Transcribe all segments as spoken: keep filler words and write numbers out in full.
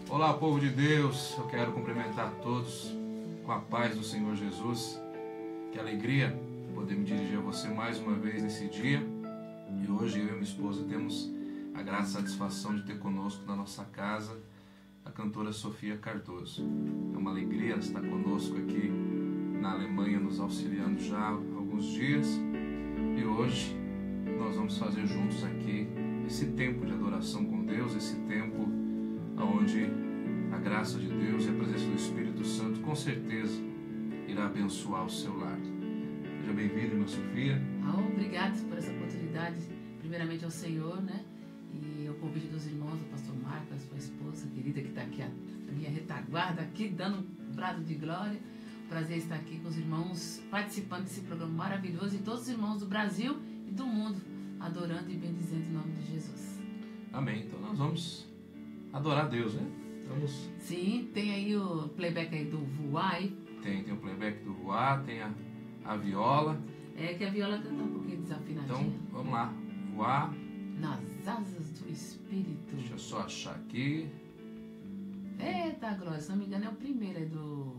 Olá, povo de Deus, eu quero cumprimentar todos com a paz do Senhor Jesus. Que alegria poder me dirigir a você mais uma vez nesse dia. E hoje eu e minha esposa temos a graça e a satisfação de ter conosco na nossa casa a cantora Sofia Cardoso. É uma alegria estar conosco aqui na Alemanha, nos auxiliando já há alguns dias. E hoje nós vamos fazer juntos aqui esse tempo de adoração com Deus, esse tempo onde a graça de Deus e a presença do Espírito Santo com certeza irá abençoar o seu lar. Seja bem-vinda, irmã Sofia. Ah, obrigado por essa oportunidade, primeiramente ao Senhor, né? E ao convite dos irmãos, do pastor Marco, a sua esposa querida que está aqui, a minha retaguarda aqui, dando um brado de glória. Prazer estar aqui com os irmãos, participando desse programa maravilhoso e todos os irmãos do Brasil e do mundo, adorando e bendizendo em nome de Jesus. Amém. Então nós vamos adorar a Deus, né? Vamos... Sim, tem aí o playback aí do Voar aí. Tem, tem o playback do Voar, tem a, a viola. É que a viola está um pouquinho desafinadinha. Então, vamos lá. Voar. Nas asas do Espírito. Deixa eu só achar aqui. Eita, glória. Se não me engano é o primeiro aí do...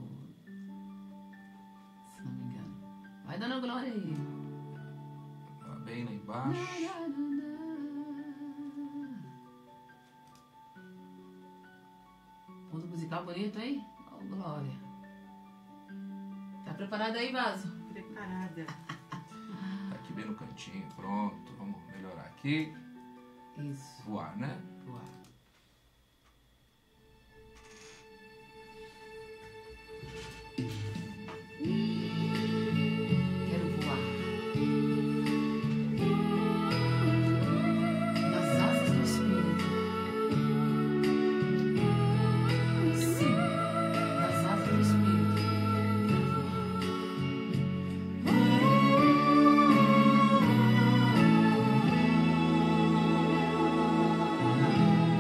Se não me engano. Vai dando glória aí. Tá bem lá embaixo. Fundo musical bonito aí? Oh, glória. Tá preparada aí, Vaso? Preparada. Tá aqui bem no cantinho, pronto. Vamos melhorar aqui. Isso. Voar, né? Voar. Quero voar. Nas asas do Espírito. Sim, nas asas do Espírito. Quero voar.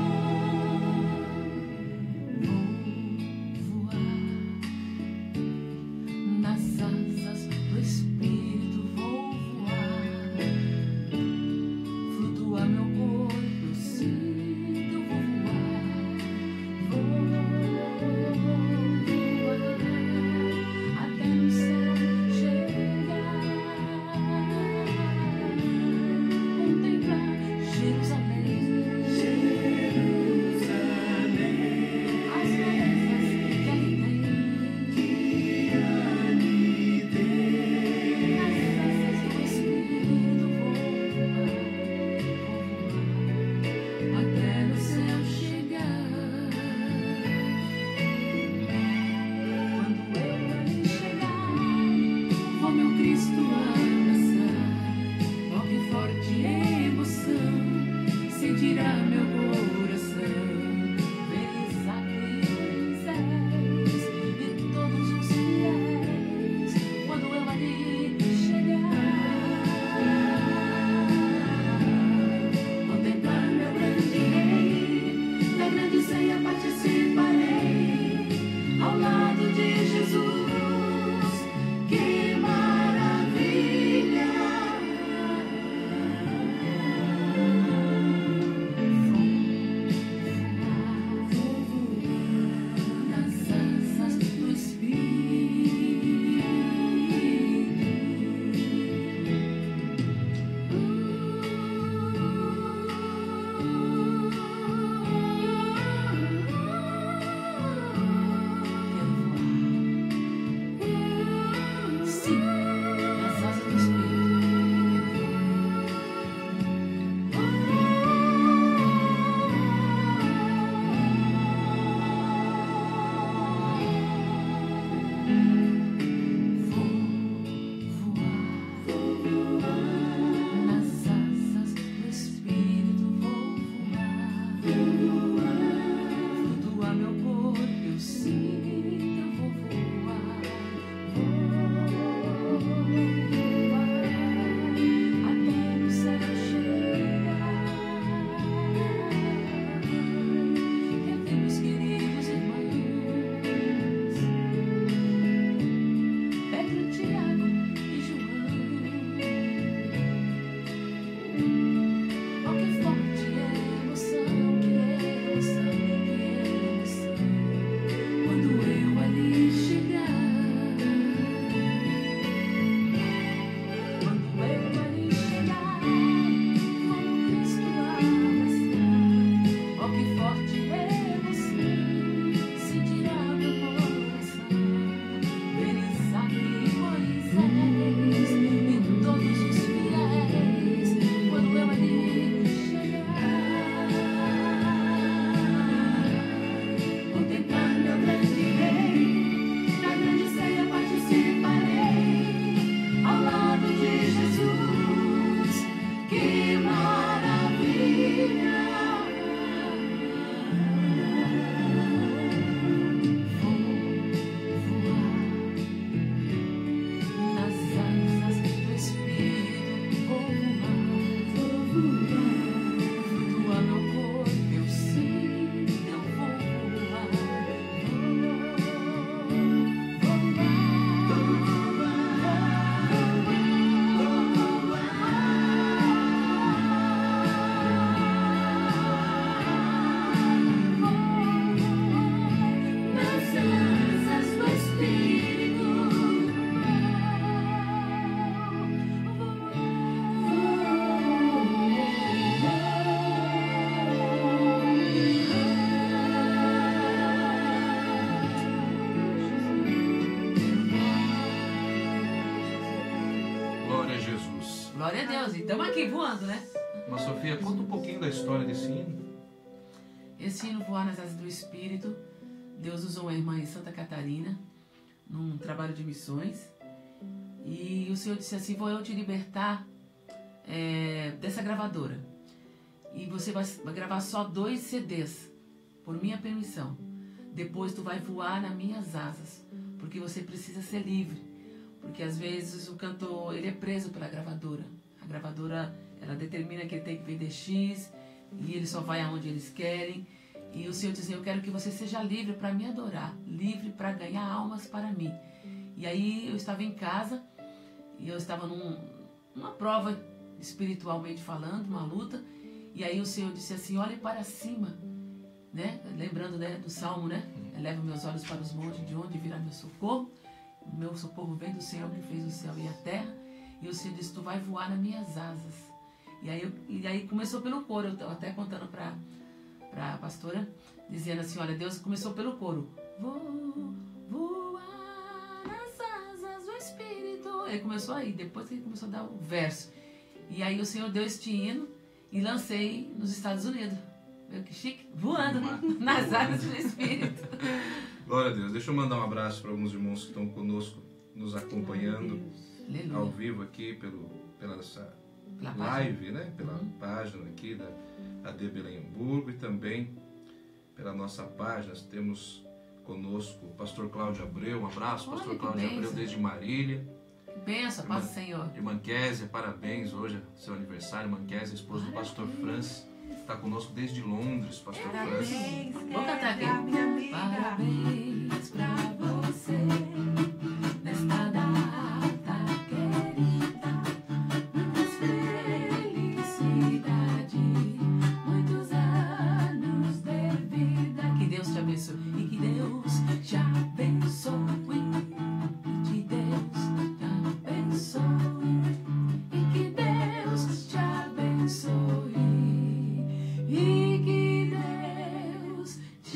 Glória a Deus. E estamos aqui voando, né? Mas, Sofia, conta um pouquinho da história desse hino. Esse hino, Voar nas Asas do Espírito, Deus usou uma irmã em Santa Catarina, num trabalho de missões. E o Senhor disse assim, vou eu te libertar é, dessa gravadora. E você vai, vai gravar só dois C Ds, por minha permissão. Depois tu vai voar nas minhas asas, porque você precisa ser livre. Porque às vezes o cantor, ele é preso pela gravadora. A gravadora, ela determina que ele tem que vender X, e ele só vai aonde eles querem. E o Senhor diz assim, eu quero que você seja livre para me adorar, livre para ganhar almas para mim. E aí eu estava em casa, e eu estava num, numa prova, espiritualmente falando, uma luta, e aí o Senhor disse assim, olhe para cima, né? Lembrando, né, do Salmo, né? Eleva meus olhos para os montes, de onde virá meu socorro. O meu socorro vem do Senhor que fez o céu e a terra. E o Senhor disse, tu vai voar nas minhas asas. E aí, eu, e aí começou pelo coro, eu estava até contando para a pastora, dizendo assim, olha, Deus começou pelo coro. Vou voar nas asas do Espírito. Ele começou aí, depois que ele começou a dar o verso. E aí o Senhor deu este hino e lancei nos Estados Unidos. Meu, que chique, voando nas asas do Espírito. Glória a Deus. Deixa eu mandar um abraço para alguns irmãos que estão conosco, nos acompanhando ao vivo aqui pelo, pela essa pela live, página. né? Pela uhum. página aqui da A D Belém Hamburgo e também pela nossa página. Nós temos conosco o pastor Cláudio Abreu. Um abraço, Olha, pastor Cláudio benção. Abreu desde Marília. Que benção, paz do Senhor. Irmã Késia, parabéns, hoje é seu aniversário. Irmã Késia, esposa do pastor Francis, está conosco desde Londres, pastor Francis. Parabéns, Vou cantar aqui. minha amiga. Parabéns pra você nesta data querida, muitas felicidades, muitos anos de vida. Que Deus te abençoe e que Deus te abençoe. Que Deus te abençoe e que Deus te abençoe e que Deus te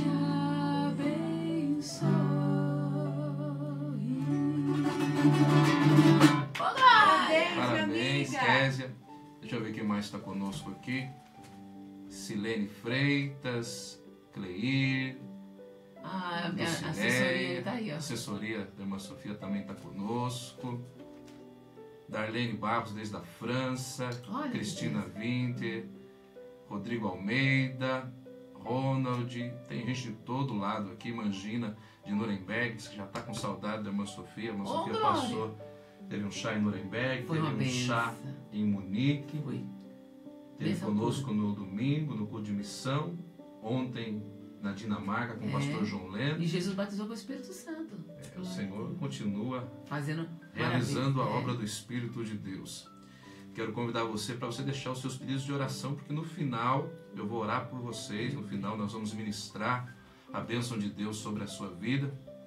Parabéns, minha Parabéns, amiga. Késia. Deixa eu ver quem mais está conosco aqui. Silene Freitas, Cleir, Ah, a minha Lucinéia, assessoria tá aí, ó. a assessoria da irmã Sofia também está conosco. Darlene Barros, desde a França. Olha que Cristina beleza. Winter, Rodrigo Almeida, Ronald. Tem gente de todo lado aqui. Mangina de Nuremberg, que já está com saudade da irmã Sofia. A irmã Ô, Sofia glória. passou, teve um chá em Nuremberg, Foi teve uma um benção. chá em Munique. Foi. Teve Benção conosco no domingo, no culto de missão. Ontem na Dinamarca com o É. pastor João Leno. E Jesus batizou com o Espírito Santo. É, o Senhor continua Fazendo realizando a maravilha. obra do Espírito de Deus. Quero convidar você para você deixar os seus pedidos de oração, porque no final eu vou orar por vocês, no final nós vamos ministrar a bênção de Deus sobre a sua vida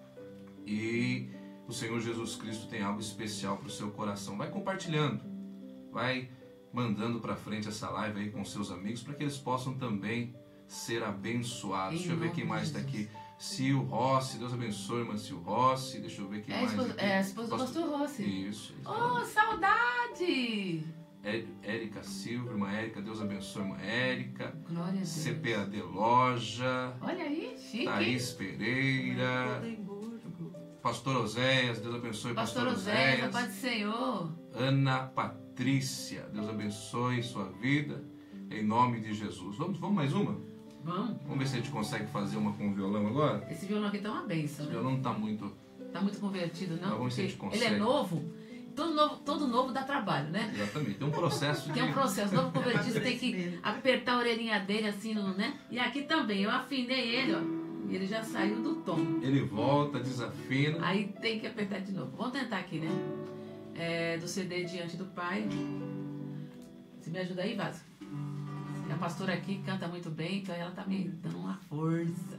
e o Senhor Jesus Cristo tem algo especial para o seu coração. Vai compartilhando, vai mandando para frente essa live aí com seus amigos para que eles possam também ser abençoados. Em Deixa eu ver nome quem de mais está Jesus. aqui. Sil Rossi, Deus abençoe, irmã Sil Rossi. Deixa eu ver quem É a mais esposa, aqui. é a esposa do pastor Rossi. Isso. Oh, saudade! É- Érica Silva, irmã Érica, Deus abençoe, irmã Érica. Glória a Deus. C P A D Loja, Olha aí, chique. Thaís Pereira, Gotemburgo. Pastor Oséias, Deus abençoe, Pastor Pastor Oséias, a Oséias. paz do Senhor. Ana Patrícia, Deus abençoe sua vida, em nome de Jesus. Vamos, vamos mais uma? Vamos. Vamos ver se a gente consegue fazer uma com o violão agora? Esse violão aqui tá uma benção, O né? violão não está muito... Tá muito convertido, não? Mas vamos ver se a Porque gente consegue. ele é novo. Todo novo, todo novo dá trabalho, né? Exatamente, tem um processo de... Tem um processo. Novo convertido, você tem que apertar a orelhinha dele assim, no, né? E aqui também, eu afinei ele, ó. E ele já saiu do tom. Ele volta, desafina. Aí tem que apertar de novo. Vamos tentar aqui, né? É, do C D Diante do Pai. Você me ajuda aí, Vaso? A pastora aqui canta muito bem, então ela tá me dando uma força.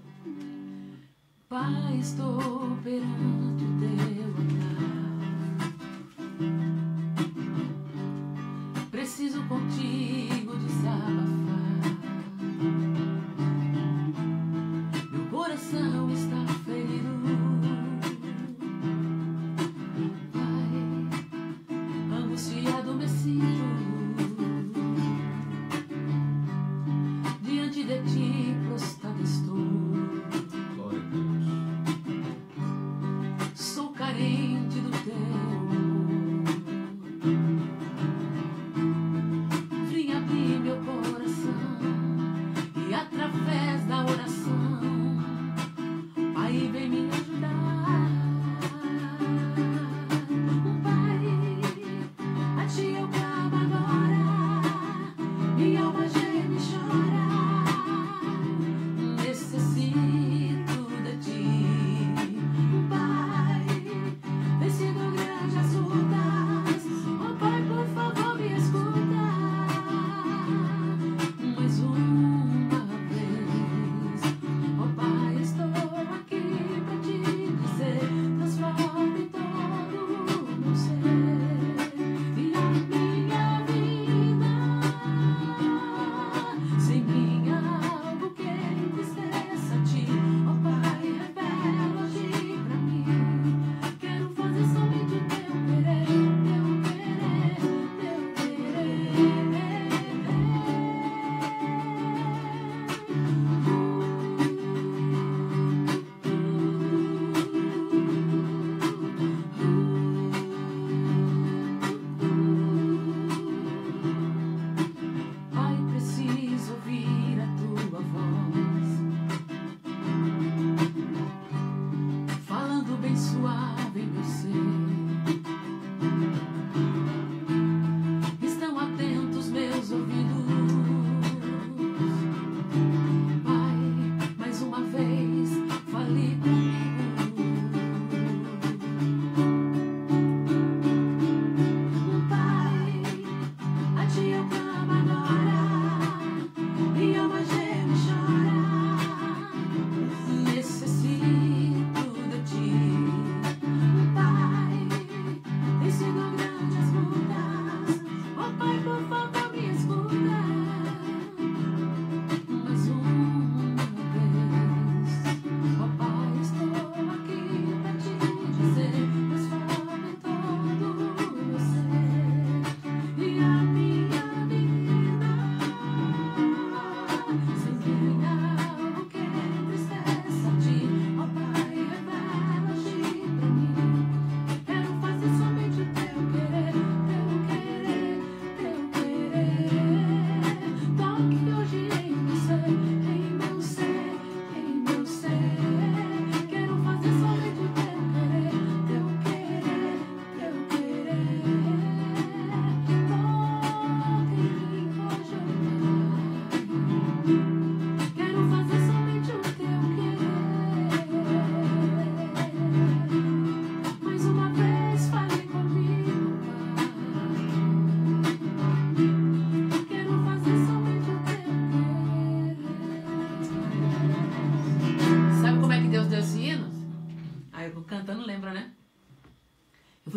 Pai, estou perante o teu altar. Preciso contigo desabafar. Meu coração está ferido. Pai, angustiado me sinto.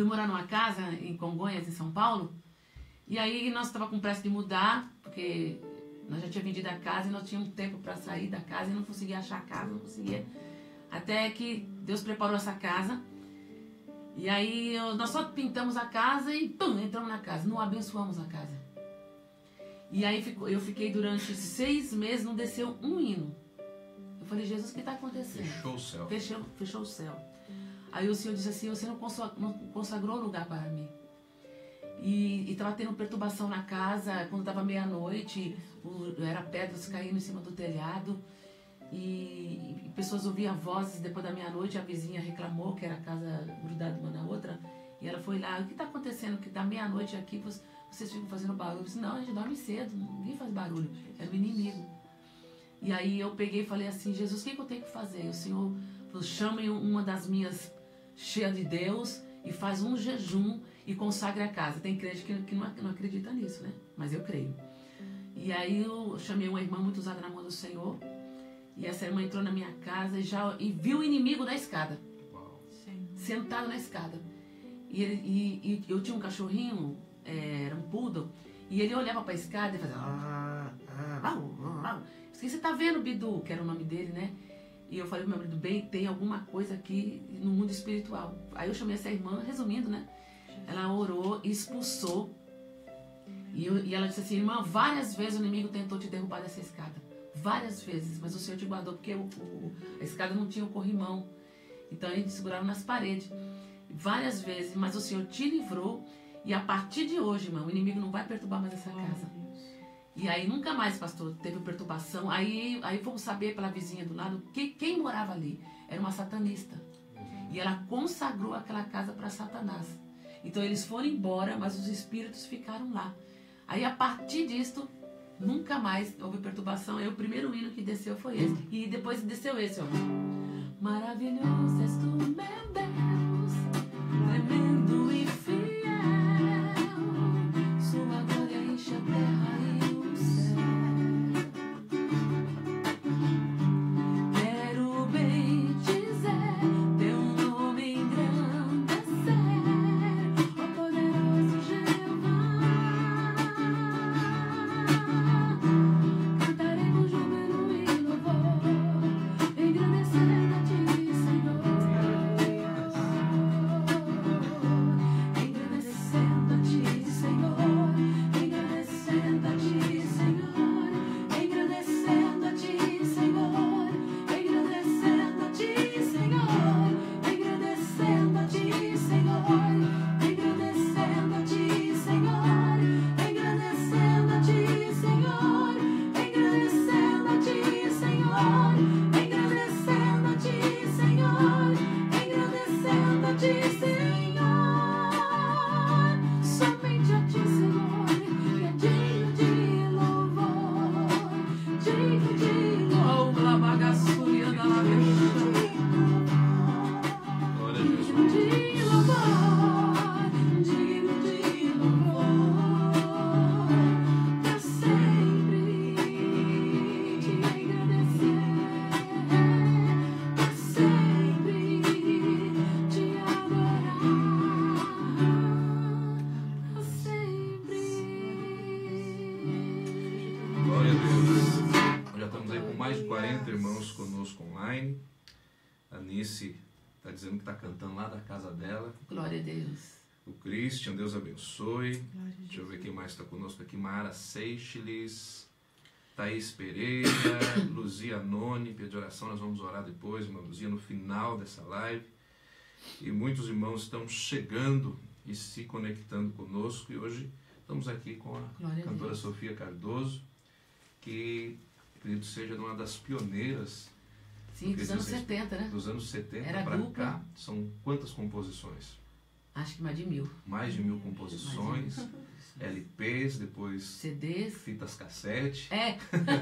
morar numa casa em Congonhas, em São Paulo. E aí nós estávamos com pressa de mudar, porque nós já tínhamos vendido a casa e nós tínhamos tempo para sair da casa e não conseguia achar a casa, não conseguia. Até que Deus preparou essa casa. E aí eu, nós só pintamos a casa e pum, entramos na casa. Não abençoamos a casa. E aí fico, eu fiquei durante seis meses, não desceu um hino. Eu falei, Jesus, o que está acontecendo? Fechou o céu. Fechou, fechou o céu. Aí o Senhor disse assim, você não consagrou lugar para mim. E estava tendo perturbação na casa, quando estava meia-noite, era pedras caindo em cima do telhado. E, e pessoas ouviam vozes depois da meia-noite, a vizinha reclamou que era a casa grudada uma na outra. E ela foi lá, o que está acontecendo? Que da meia-noite aqui vocês ficam fazendo barulho. Eu disse, não, a gente dorme cedo, ninguém faz barulho. Era o inimigo. E aí eu peguei e falei assim, Jesus, o que, que eu tenho que fazer? O Senhor falou, chame uma das minhas cheias de Deus e faz um jejum e consagre a casa. Tem crente que, que não, não acredita nisso, né? Mas eu creio. E aí eu chamei uma irmã muito usada na mão do Senhor. E essa irmã entrou na minha casa e, já, e viu o inimigo da escada. Uau. Sentado na escada. E, ele, e, e eu tinha um cachorrinho, é, era um poodle, e ele olhava para a escada e fazia... Ah, ah, ah, ah. O que você tá vendo, Bidu? Que era o nome dele, né? E eu falei pro meu marido, bem, tem alguma coisa aqui no mundo espiritual. Aí eu chamei essa irmã, resumindo, né? Ela orou e expulsou. E, eu, e ela disse assim, irmã, várias vezes o inimigo tentou te derrubar dessa escada. Várias vezes, mas o Senhor te guardou, porque o, o, a escada não tinha o corrimão. Então a gente segurava nas paredes. Várias vezes, mas o Senhor te livrou. E a partir de hoje, irmão, o inimigo não vai perturbar mais essa casa. E aí nunca mais, pastor, teve perturbação. Aí, aí fomos saber pela vizinha do lado que quem morava ali era uma satanista. E ela consagrou aquela casa para Satanás. Então eles foram embora, mas os espíritos ficaram lá. Aí a partir disto, nunca mais houve perturbação. Aí o primeiro hino que desceu foi esse. E depois desceu esse, ó. Maravilhoso és tu, meu Deus, tremendo e fiel. Sua glória enche a terra e o céu. Quero bem dizer teu nome engrandecer, ó poderoso Jeová. Cantarei com júbilo e louvor, engrandecendo a ti, Senhor. Engrandecendo a ti, Senhor. Engrandecendo a ti, Senhor. Engrandecendo a ti, Senhor. Engrandecendo a ti, Senhor. Engrandecendo a ti, Senhor. Engrandecendo a ti, Senhor. Engrandecendo a ti, Senhor. Engrandecendo a ti, Senhor. Engrandecendo a ti, Senhor. Engrandecendo a ti, Senhor. Somente a ti, Senhor, que é digno de louvor, digno de louvor. Oh, la bagaçuria da lavecha. Glória a Digno Jesus. de louvor, digno de louvor, pra sempre te agradecer, pra sempre te adorar, pra sempre. Glória a Deus. Já estamos aí com mais de quarenta irmãos conosco online. A Nice está dizendo que está cantando lá da casa dela. Glória a Deus. O Christian, Deus abençoe. Glória a Deixa eu ver quem mais está conosco aqui. Mara Seixeles, Thaís Pereira, Luzia Noni, pede oração, nós vamos orar depois, irmã Luzia, no final dessa live. E muitos irmãos estão chegando e se conectando conosco. E hoje estamos aqui com a Glória a cantora Deus. Sofia Cardoso, que acredito seja uma das pioneiras Sim, dos anos Porque setenta, né? dos anos setenta Era para dupla. cá. São quantas composições? Acho que mais de mil. Mais de mil composições, L Ps, depois C Ds. fitas cassete. É.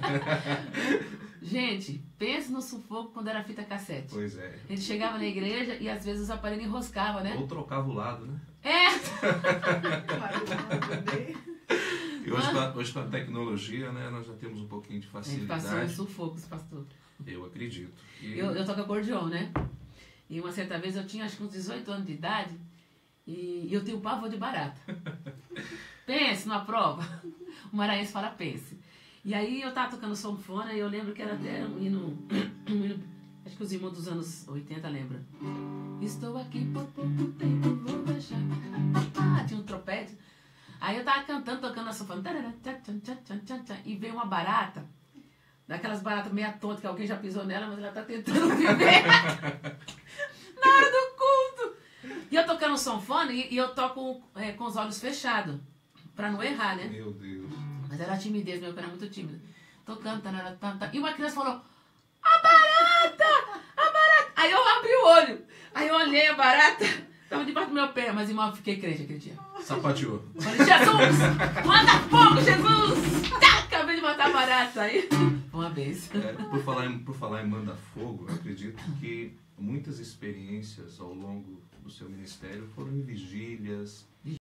Gente, pense no sufoco quando era fita cassete. Pois é. A gente chegava na igreja e às vezes os aparelhos enroscavam, né? Ou trocava o lado, né? É! E hoje, com a, hoje com a tecnologia, né, nós já temos um pouquinho de A gente passou uns facilidade. sufocos, pastor. Eu acredito. E Eu, eu toco acordeon, né? E uma certa vez eu tinha acho que uns dezoito anos de idade E, e eu tenho pavor de barata. Pense numa prova. O maranhense fala pense. E aí eu tava tocando sanfona e eu lembro que era até um hino, um hino, acho que os irmãos dos anos oitenta lembram. Estou aqui por pouco tempo, vou baixar. Ah, tinha um trompete. Aí eu tava cantando, tocando a sanfona. E veio uma barata, daquelas baratas meia tonta que alguém já pisou nela, mas ela tá tentando viver. Na hora do culto. E eu tocando sanfona e, e eu toco é, com os olhos fechados, pra não errar, né? Meu Deus. Mas era timidez, meu, eu era muito tímida. Tocando, tanana, tanana, e uma criança falou, a barata! A barata! Aí eu abri o olho. Aí eu olhei a barata, tava debaixo do meu pé, mas irmão, eu fiquei crente aquele dia. Sapateou. Falei, Jesus! Manda fogo, Jesus! Tá, acabei de matar a barata. Aí, uma vez. É, por, falar em, por falar em manda fogo, eu acredito que muitas experiências ao longo do seu ministério foram em vigílias,